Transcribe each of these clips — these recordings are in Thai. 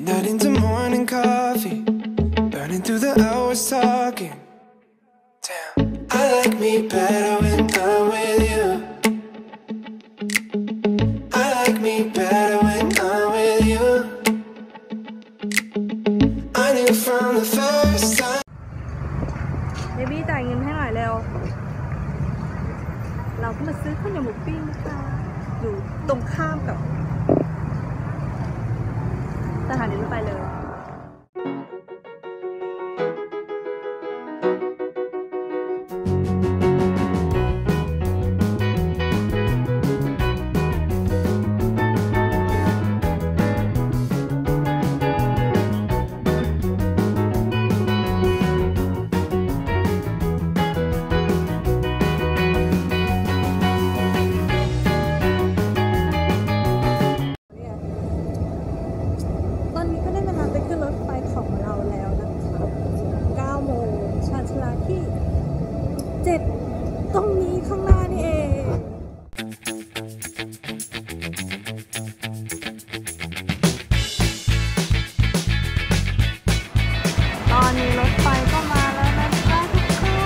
Night into morning coffee, burning through the hours talking. Damn, I like me better when I'm with you. I like me better when I'm with you. I knew from the first time. เบบี้จ่ายเงินให้หน่อยเร็วเราก็มาซื้อข้าวเหนียวหมูปิ้งนะคะอยู่ตรงข้ามกับสถานีรถไฟเลยตรงนี้ข้างหน้านี่เองตอนนี้รถไฟก็มาแล้วนะจ๊ะทุกคน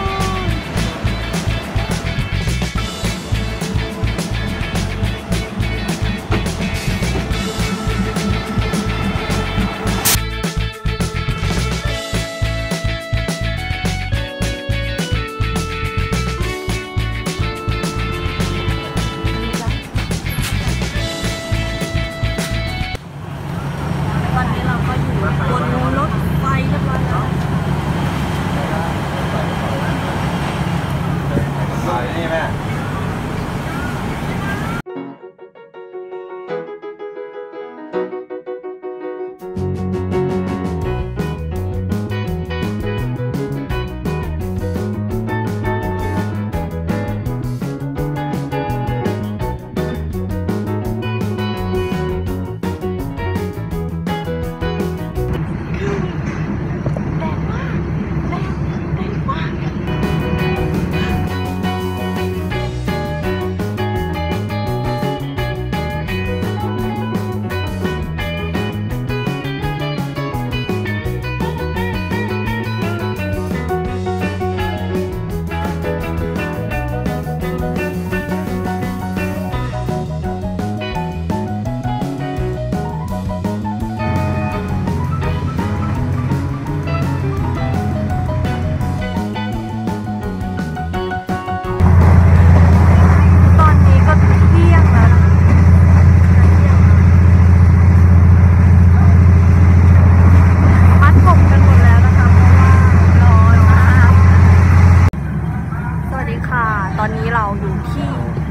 ตอนนี้เราอยู่ที่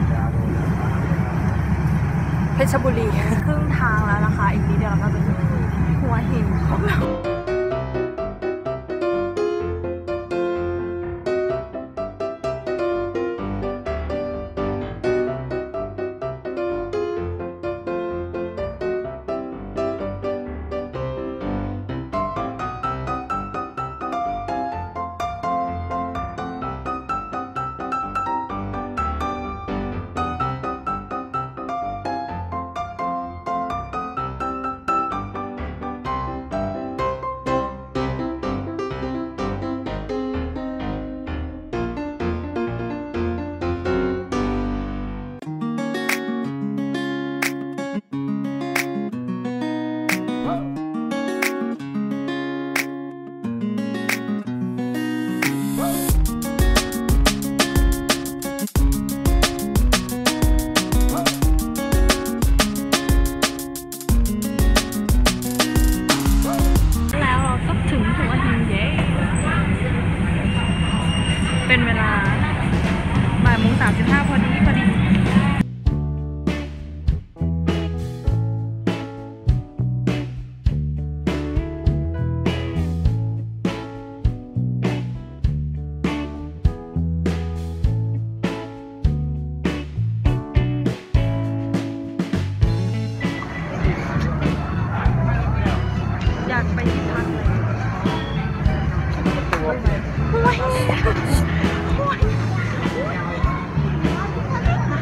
เพชรบุรีครึ่งทางแล้วนะคะอีกนิดเดียวเราก็จะถึงหัวหินของเราเป็นเวลาบ่ายโมง 35พอดีอยากไปที่พักเลยโอ้ย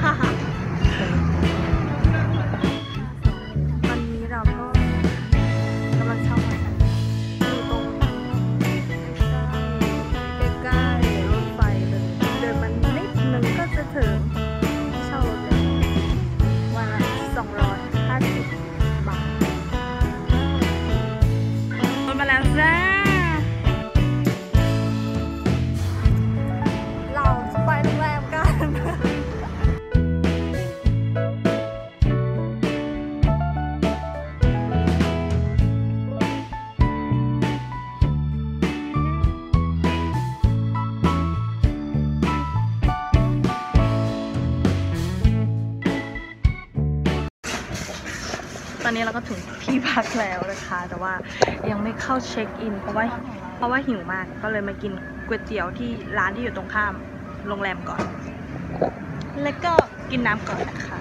อนนี้เราก็ถึงที่พักแล้วนะคะแต่ว่ายังไม่เข้าเช็คอินเพราะว่าหิวมากก็เลยมากินก๋วยเตี๋ยวที่ร้านที่อยู่ตรงข้ามโรงแรมก่อนแล้วก็กินน้ำก่อนนะคะ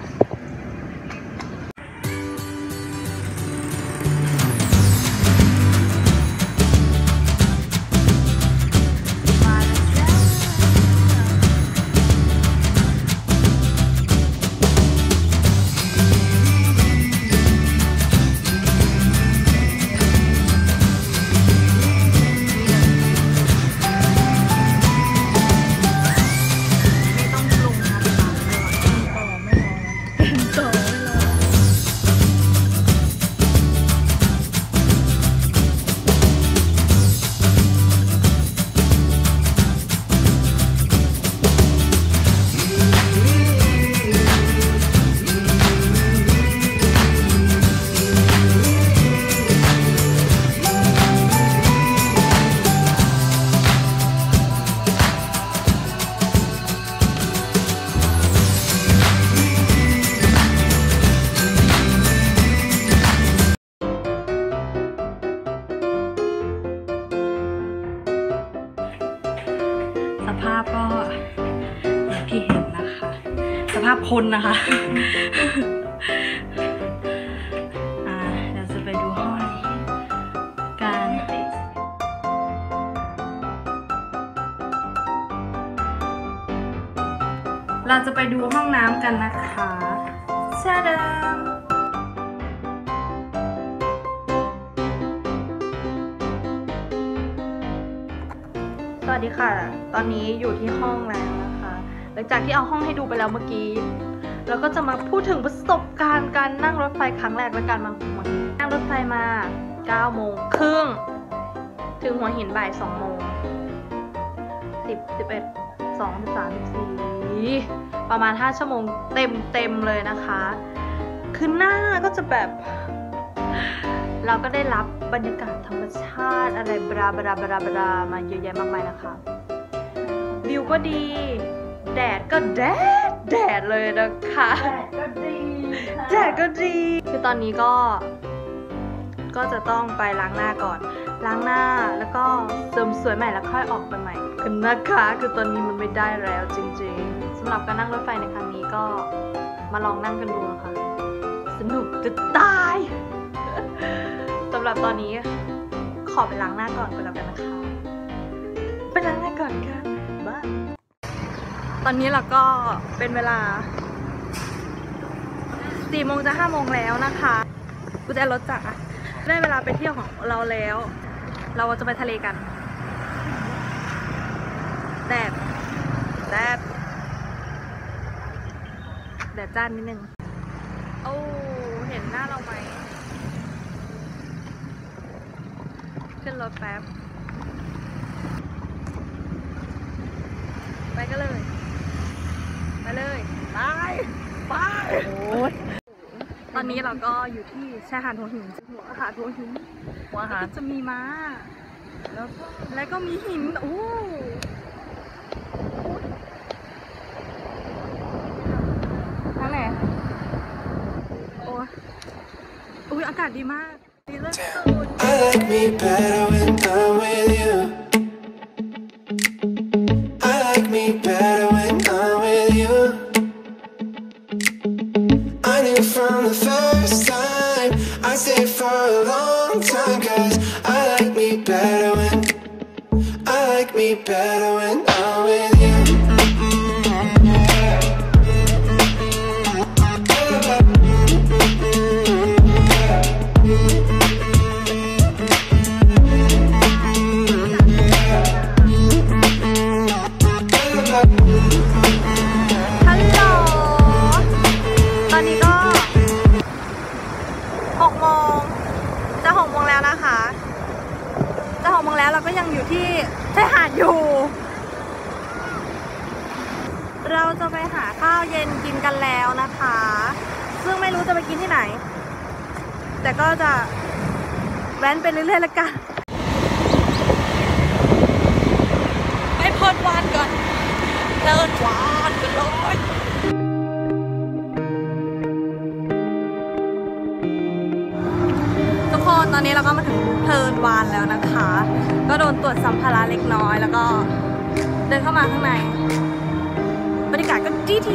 สภาพก็อย่างที่เห็นนะคะสภาพคนนะคะเดี๋ยวจะไปดูห้องการเราจะไปดูห้องน้ำกันนะคะชาดามสวัสดีค่ะตอนนี้อยู่ที่ห้องแล้วนะคะหลังจากที่เอาห้องให้ดูไปแล้วเมื่อกี้เราก็จะมาพูดถึงประสบการณ์การนั่งรถไฟครั้งแรกและการมาหัวหินนั่งรถไฟมา9 โมงครึ่งถึงหัวหินบ่าย2 โมง10 11 12 13 14ประมาณ5 ชั่วโมงเต็มเลยนะคะคือหน้าก็จะแบบเราก็ได้รับบรรยากาศธรรมชาติอะไรบรามาเยอะแยะมากมายนะคะวิวก็ดีแดดก็แดดเลยนะคะแดดก็ดีคือตอนนี้ก็จะต้องไปล้างหน้าก่อนล้างหน้าแล้วก็เสริมสวยใหม่แล้วค่อยออกไปใหม่คือนะคะคือตอนนี้มันไม่ได้แล้วจริงๆสำหรับการนั่งรถไฟในครั้งนี้ก็มาลองนั่งกันดูนะคะสนุกจะตายสำหรับตอนนี้ขอไปล้างหน้าก่อนแล้วกันนะคะไปล้างหน้าก่อนค่ะบ้ายตอนนี้เราก็เป็นเวลา4 โมงจะ5 โมงแล้วนะคะกูจะรถจักรได้เวลาไปเที่ยวของเราแล้วเราจะไปทะเลกันแดดจ้านนิดนึงโอ้เห็นหน้าเราไหมขึ้นรถแป๊บไปกันเลยไปโอ้ยตอนนี้เราก็อยู่ที่ชายหาดหัวหินหัวหาดหัวหินจะมีม้าแล้วก็มีหินโอ้นั่นแหละโอ้ยอากาศดีมากดีเลย I like me better when I'm with you. I like me better when I'm with you. I knew from the first time I stayed for a long time 'cause I like me better when I'm with you. เราก็ยังอยู่ที่ชายหาดอยู่เราจะไปหาข้าวเย็นกินกันแล้วนะคะซึ่งไม่รู้จะไปกินที่ไหนแต่ก็จะแว้นไปเรื่อยๆแล้วกันไปเพิร์ดวานก่อนเลิศวานกันเลยอนนี้เราก็มาถึงเพลินวานแล้วนะคะ ก็โดนตรวจสัมภาระเล็กน้อยแล้วก็เดินเข้ามาข้างในบรรยากาศก็ดี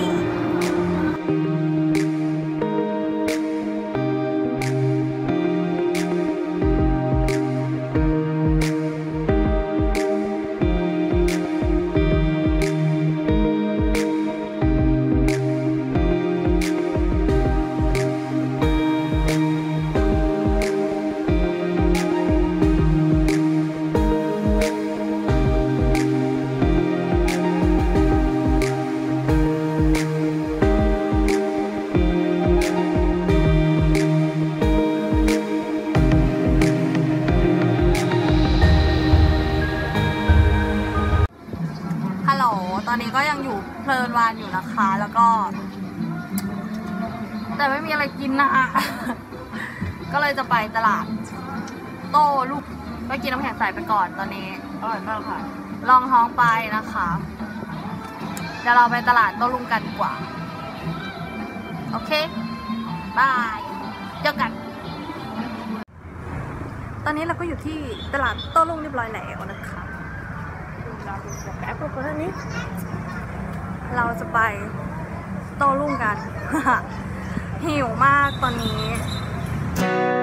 ฮัลโหลตอนนี้ก็ยังอยู่เพลินวานอยู่นะคะแล้วก็แต่ไม่มีอะไรกินนะ ก็เลยจะไปตลาดโต้ลูกไปกินน้ำแข็งใสไปก่อนตอนนี้อร่อยมากค่ะลองท้องไปนะคะเดี๋ยวเราไปตลาดโต้รุ่งกันดีกว่าโอเคบายเจอกันตอนนี้เราก็อยู่ที่ตลาดโต้รุ่งเรียบร้อยแล้วนะคะแป๊บก่อนนี้เราจะไปโต้รุ่งกัน หิวมากตอนนี้